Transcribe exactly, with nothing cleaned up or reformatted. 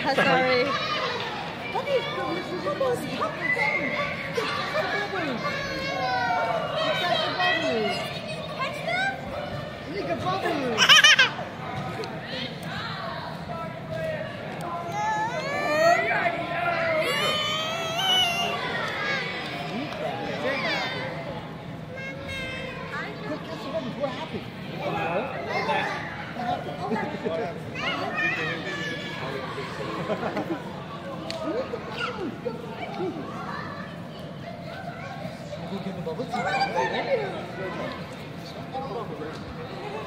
Yeah, sorry. What is the bubbles? Pop them! Pop bubbles! Catch the bubbles! Catch them? Look at bubbles! What happened? What happened? What happened? Go get the bubbles.